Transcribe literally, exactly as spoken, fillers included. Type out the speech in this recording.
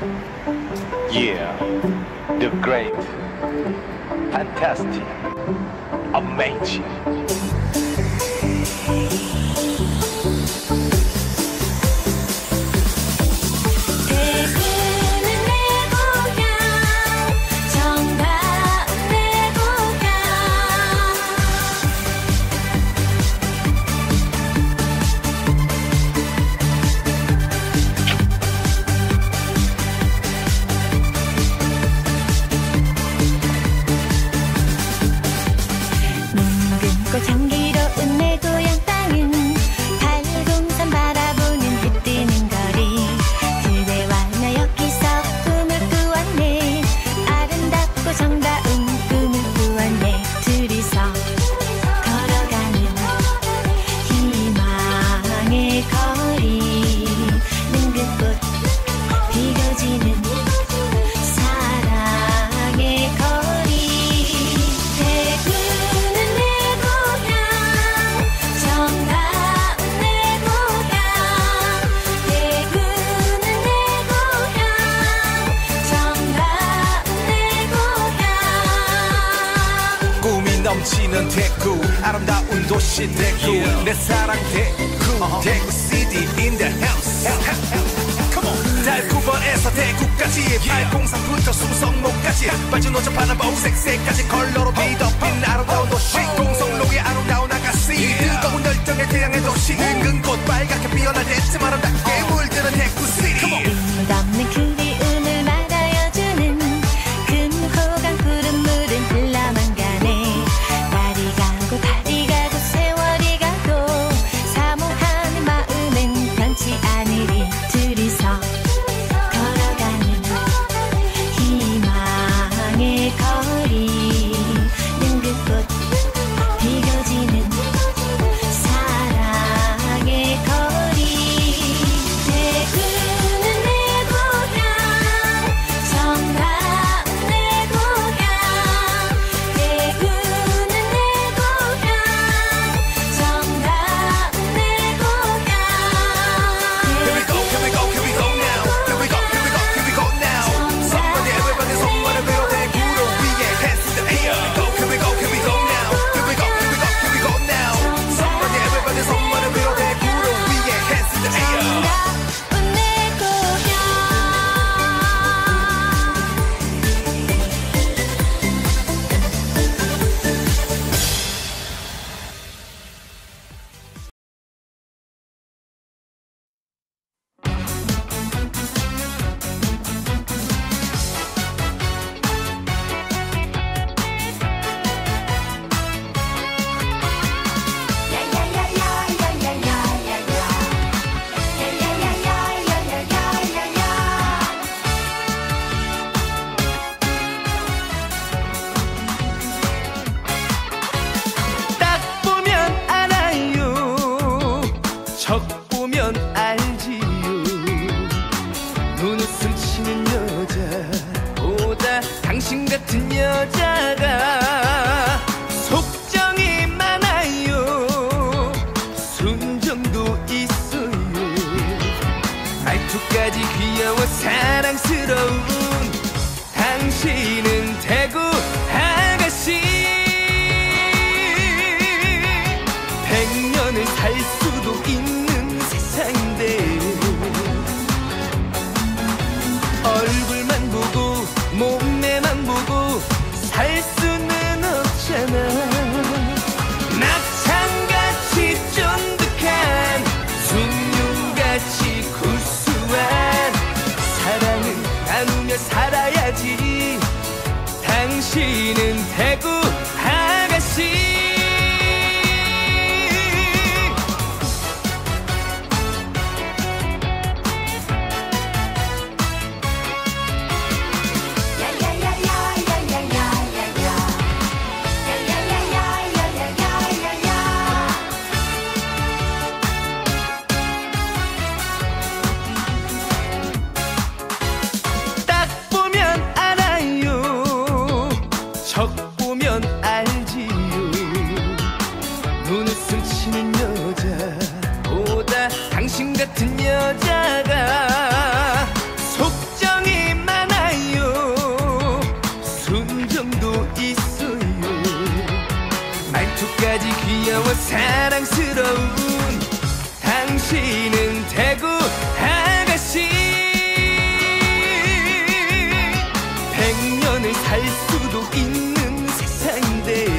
Yeah, the great, fantastic, amazing. 향기로운 내 고향 땅은 달공산 바라보는 해 뜨는 거리. 그대와 나 여기서 꿈을 꾸었네. 아름답고 정다운 꿈을 꾸었네. 둘이서 걸어가는 희망의 거리. 능긋꽃 피어지는 사랑의 거리. 넘치는 대구 아름다운 도시 대구 yeah. 내 사랑 대구 uh-huh. 대구 시티 in the house Come on 달구번에서 대구까지 yeah. 팔공삼부터 수성로까지 빠진 오전파는 보색색까지 컬러로 뒤덮인 아름다운 도시 공성로의 아름다운 아가씨 yeah. 뜨거운 열정의 태양의 도시 은근꽃 빨갛게 피어날 때쯤 아름답게 uh. 물드는 대구 시티 끝없는 그리움을 말하여주는 금호강 구름물은 흘러만 가네. 달이 가고 달이 가고 세월이 가고 사모하는 마음은 변치 않으리. 둘이서 걸어가는 희망의 거리. 능긋꽃 피어지는 사랑의 거리. 대구는 내 고향 정다운 내 고향. 대구는 내 고향 정다운 내 고향. Here we go, here we go, here we go now. Here we go, here we go, here we go now. Somebody, everybody, 손만을 들어 대구를 위해 hands in the air. Here we go, here we go now. Here we go, here we go, here we go now. Somebody, everybody, 손만을 들어 대구를 위해 hands in the air. 정다운 내 고향. 딱 보면 알아요. 적 보면 알지요. 눈웃음 치는 여자보다 당신 같은 여자가 속정이 많아요. 순정도 있어요. 말투까지 귀여워 사랑스러운 당신은 대구 아가씨. 백년을 살 수도 있는 세상인데 얼굴만 보고 몸매만 보고 살 수는 없잖아. 낙창같이 쫀득한 숭늉같이 구수한 사랑은 나누며 살아야지. 당신은 대구 아가씨. 딱 보면 알아요. 적 보면 알지요. 눈웃음 치는 여자보다 당신 같은 여자가 속정이 끝까지 귀여워 사랑스러운 당신은 대구 아가씨. 백 년을 살 수도 있는 세상인데